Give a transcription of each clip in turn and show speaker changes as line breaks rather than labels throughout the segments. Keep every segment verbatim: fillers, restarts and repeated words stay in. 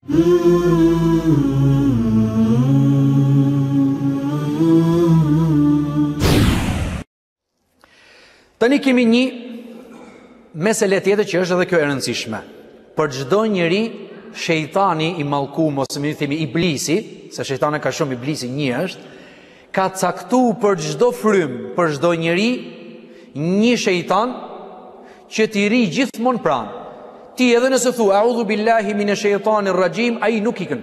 Tani kemi një mesele tjetër që është edhe kjo e rëndësishme. Për çdo njeri, shejtani i mallkuar, ose më themi iblisi, se shejtani ka shumë, iblisi një është, ka caktuar për çdo frym, për çdo njeri, një shejtan që t'i ri gjithmonë pranë. Ti edhe nëse thu a'udhu billahi minash shaitanir rajim, ai nuk ikën.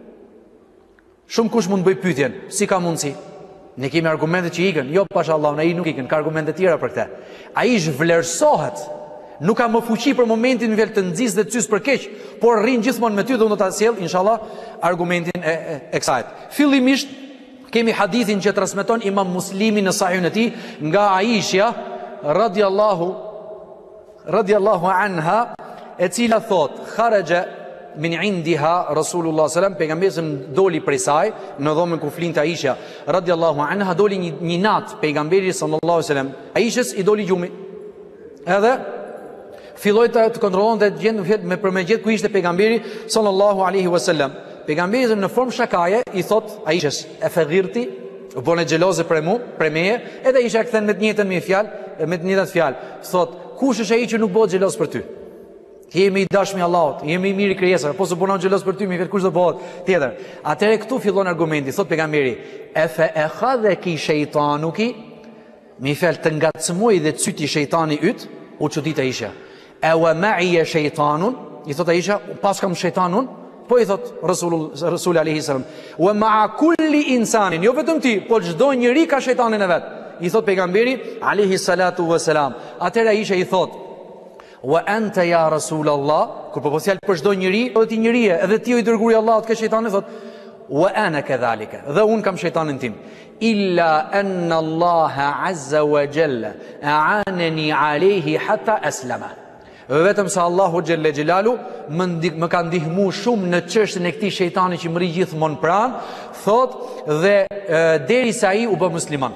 Shumë kush mund të bëj pyetjen, si ka mundsi? Ne kemi argumente që ikën. Jo, pashallah, ai nuk ikën, ka argumente tjera për këtë. Ai zhvlerësohet. Nuk ka më fuqi për momentin në vel të nxis dhe të cys për keq, por rrin gjithmonë me ty dhe unë do ta sjell inshallah argumentin e, e, e kësaj. Fillimisht kemi hadithin që transmeton Imam Muslimi në Sahihun e tij nga Aisha radhiyallahu radhiyallahu anha, e cila thot kharaja min indiha Rasulullah sallallahu alaihi wasallam, pejgamberi doli prej saj në dhomën ku flinte Aisha radhiyallahu anha, doli një, një natë pejgamberi sallallahu alaihi wasallam, Aishës i doli gjumi. Edhe filloi të, të kontrollonte gjendën me për me gjet ku ishte pejgamberi sallallahu alaihi wasallam. Pejgamberi në formë shakaje i thot Aishës, e feghirti, u bën xheloze për mua, për meje, edhe Aisha kthen me të njëjtën me fjalë, me të njëjtat fjalë. Thot, kush është ai që nuk bëhet xheloz për ty? Jemi i dashmi Allahut, jemi i mirë i krijesave, po s'u bënon xheloz për ty, më vet kush do bëhet tjetër. Atëherë këtu fillon argumenti, thot pejgamberi, e fa akhadhaki shejtanuki, më fal të ngacmoi dhe cyti shejtani yt, u çudit Aisha. E wa ma'i shejtanun, i thot Aisha, pas kam shejtanun, po i thot Rasulullah Rasul alayhi salam, wa ma'a kulli insanin, jo vetëm ti, po çdo njeri ka shejtanin e vet. I thot pejgamberi alayhi salatu wassalam. Atëherë Aisha i thot, wa anta ya Rasulallah, kur po po sjal për çdo njeri, edhe ti njerie, edhe ti i dërguari i Allahut ke shejtanin, thot, wa ana kadhalika, dhe un kam shejtanin tim. Illa anna Allah azza wa jalla a'anani alayhi hatta aslama. Vetëm se Allahu xhelle xhelalu më, më ka ndihmuar shumë në çështën e këtij shejtani që më ri gjithmonë pranë, thot, dhe derisa ai u bë musliman.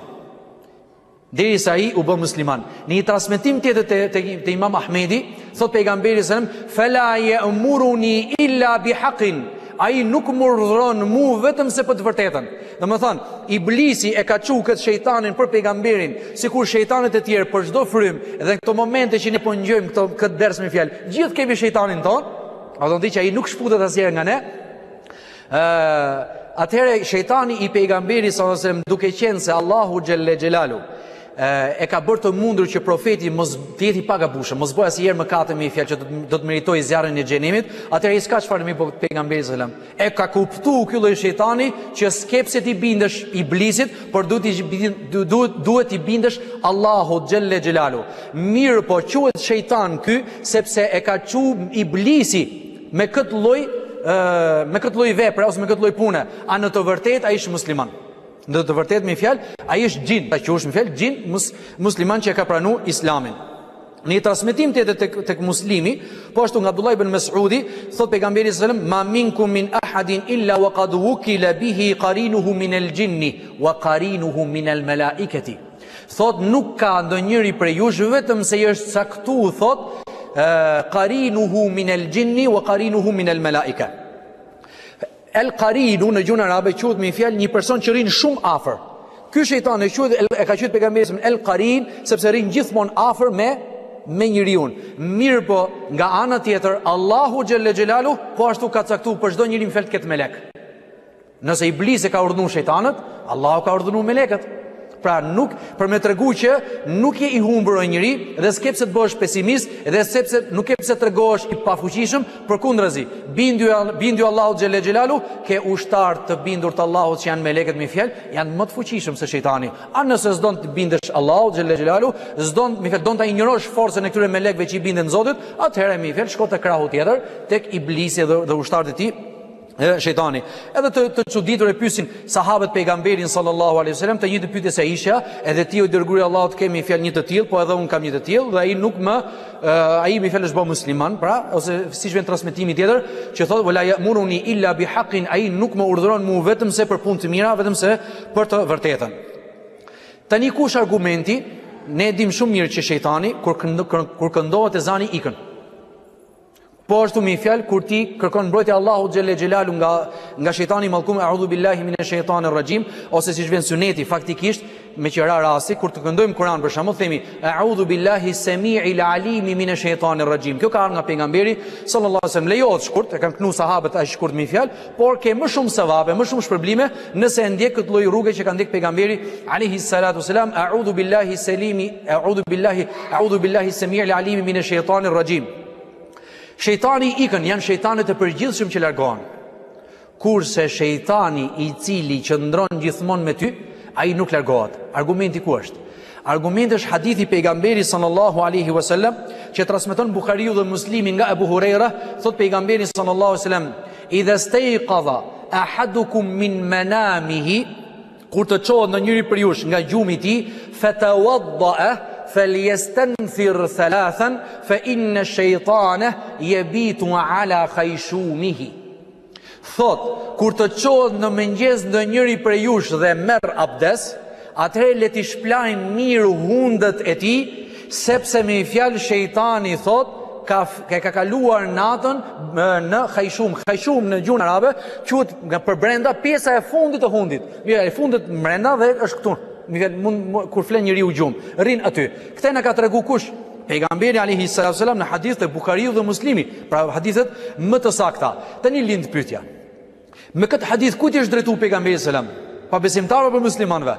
Derisa ai u bë musliman. Në një transmetim tjetër te, te, te Imam Ahmedi, thot pejgamberi sallallahu alajhi wasallam, fala ya'muruni illa bihaqqin. Ai nuk më urdhëron mua vetëm se për të vërtetën. Domethënë, iblisi e ka çu këtë shejtanin për pejgamberin, sikur shejtanët e tjerë për çdo frym, dhe në këto momente që ne po ngjojmë këto këtë ders me fjalë, gjithë kemi shejtanin ton, a do të thotë që ai nuk shfutet asnjëherë nga ne. Ë, atëherë shejtani i pejgamberit sallallahu alajhi wasallam, duke qenë se Allahu xhelle xhelalu e ka bërë të mundur që profeti mos të jetë i pagabushëm, mos bëj asnjëherë mëkate me fjalë që do, do të meritojë zjarrin e xhenemit, atëherë s'ka çfarë më bëj pejgamberi sallallahu alajhi wasallam. E ka kuptuar ky lloj shejtani që skepset i bindesh iblisit, por duhet i duhet duhet i bindesh Allahut xhelle xhelalu. Mirë, po quhet shejtan ky sepse e ka çu iblisi me këtë lloj me këtë lloj vepre ose me këtë lloj pune. A në të vërtetë ai është musliman? Në të vërtetë me fjalë, ai është xhin, ta quhesh me fjalë xhin mus, musliman që e ka pranuar Islamin. Në një transmetim tjetër tek, tek Muslimi, po ashtu nga Abdullah ibn Mas'udi, thot pejgamberi sallallahu alajhi wasallam, ma minkum min ahadin illa wa qad wukila bihi qarinuhu min al-jinni wa qarinuhu min al-malaikati. Thot nuk ka ndonjëri prej jush vetëm se i është caktuar, thot, qarinuhu min al-jinni wa qarinuhu min al-malaika. El qarinu në gjuhën arabe quhet me fjalë një person që rrin shumë afër. Ky shejtan e quhet, e ka quajtur pejgamberi el qarin sepse rrin gjithmonë afër me me njeriu. Mirë, po nga ana tjetër Allahu xhelle xhelalu po ashtu ka caktuar për çdo njeri fjalë këtë melek. Nëse iblisi ka urdhëruar shejtanët, Allahu ka urdhëruar melekët. Pra nuk, për me tregu që nuk je i humbur o njëri, dhe s'ke pse të bësh pesimist, dhe sepse nuk ke pse të tregohesh i pafuqishëm, përkundrazi, bindu bindu Allahu xhelle xhelalu, ke ushtar të bindur të Allahut që janë melekët me fjalë, janë më të fuqishëm se shejtani. A nëse s'don të bindesh Allahut xhelle xhelalu, s'don, me fjalë don ta injorosh forcën e këtyre melekëve që i binden Zotit, atëherë me fjalë shko te krahu tjetër, tek iblisi dhe, dhe ushtarët e tij. E shejtani. Edhe të, të çuditur e pyesin sahabët pejgamberin sallallahu alaihi wasallam, të njëjtë pyetje se Aisha, edhe ti o dërguari i Allahut kemi fjalë një të tillë, po edhe un kam një të tillë, dhe ai nuk më uh, ai më fjalë është bë musliman, pra ose siç vjen transmetimi tjetër që thotë wala ya'muruni illa bihaqqin, ai nuk më urdhëron mua vetëm se për punë të mira, vetëm se për të vërtetën. Tani kush argumenti? Ne dim shumë mirë që shejtani kur kur këndohet ezani ikën. Po ashtu mi fjalë kur ti kërkon mbrojtje Allahu xhelle xhelalu nga nga shejtani mallkum, a'udhu billahi minash shaitanir rajim, ose siç vjen suneti faktikisht me qira rasti kur të këndojmë Kur'an për shembull themi a'udhu billahi samii'il alimi minash shaitanir rajim. Kjo ka ardhur nga pejgamberi sallallahu alaihi wasallam. Lejohet shkurt, e kanë kënu sahabët aq shkurt mi fjalë, por ke më shumë sevabe, më shumë shpërblime nëse e ndjek këtë lloj rruge që ka ndjek pejgamberi alayhi salatu wasalam. A'udhu billahi salimi, a'udhu billahi, a'udhu billahi samii'il alimi minash shaitanir rajim. Shejtani ikën, janë shejtanët e përgjithshëm që largohen. Kurse shejtani i cili qëndron gjithmonë me ty, ai nuk largohet. Argumenti ku është? Argumenti është hadithi pejgamberi sallallahu alaihi wasallam që transmeton Buhariu dhe Muslimi nga Abu Huraira, thot pejgamberi sallallahu alaihi wasallam: "Idha stayqadha ahadukum min manamihi", kur të çohet në njëri për jush nga gjumi i tij, "fatawadda'a فليستنثر ثلاثا فإن الشيطان يبيت على خيشومه". Thot, kur të qohet në mëngjes në njëri për jush dhe merr abdes, atëherë le t'i shplajnë mirë hundët e tij, sepse me i fjalë shejtani thot ka ka, ka kaluar natën në khayshum. Khayshum në gjuhën arabe quhet nga për brenda pjesa e fundit të hundit. Mirë, e fundit brenda dhe është këtu. Mund, kur flen njeriu gjumë, rrin aty. Këtë na ka tregu kush? Pejgamberi alayhi salatu wasalam në hadith të Buhariu dhe Muslimi, pra hadithet më të sakta. Tani lind pyetja. Me këtë hadith kujt i është drejtuar pejgamberi sallam? Pa besimtarëve apo muslimanëve?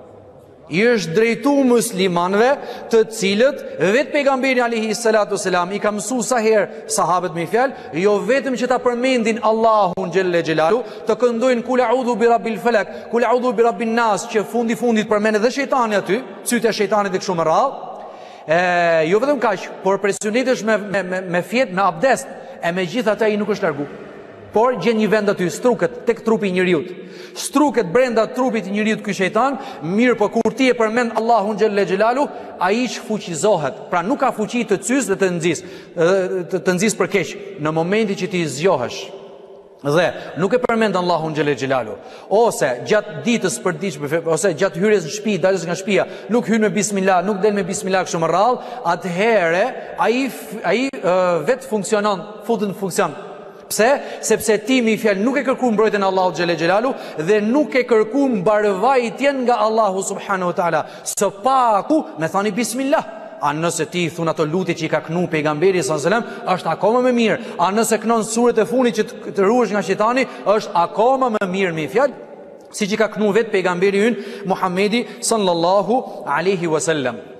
I është drejtuar muslimanëve, të cilët vetë pejgamberi alayhi salatu wasalam i ka mësuar sa herë sahabët me fjalë, jo vetëm që ta përmendin Allahun xhelle xhelalu, të këndojnë kul a'udhu bi rabbil falak, kul a'udhu bi rabbin nas, që fundi fundit përmendet edhe shejtani aty, sytë e shejtanit e kështu me radhë. E jo vetëm kaq, por presionitesh me me me, me fjet, me abdest, e megjithatë ai nuk është largu. Por gjen një vend aty, struket tek trupi i njeriu. Struket brenda trupit të njeriu ky shejtan, mirë, po kur ti e përmend Allahun xhelle xhelalu, ai fuqizohet. Pra nuk ka fuqi të cys dhe të nxis, të, të nxis për keq në momentin që ti zgjohesh. Dhe nuk e përmend Allahun xhelle xhelalu, ose gjatë ditës për ditë, ose gjatë hyrjes në shtëpi, dalës nga shtëpia, nuk hyn me bismillah, nuk del me bismillah kështu më radh, atëherë ai ai vetë funksionon, futet në funksion. Pse? Sepse ti mi fjalë nuk e kërkuar mbrojtjen e Allahut xhelle xhelalu dhe nuk e kërkuar mbarvajtjen nga Allahu subhanahu wa taala. Së paku me thani bismillah. A nëse ti thun ato lutje që i ka kënu pejgamberi sallallahu alajhi wasallam, është akoma më mirë. A nëse kënon suret e fundit që të, të ruhesh nga shejtani, është akoma më mirë me fjalë, siç i ka kënu vetë pejgamberi ynë Muhamedi sallallahu alaihi wasallam.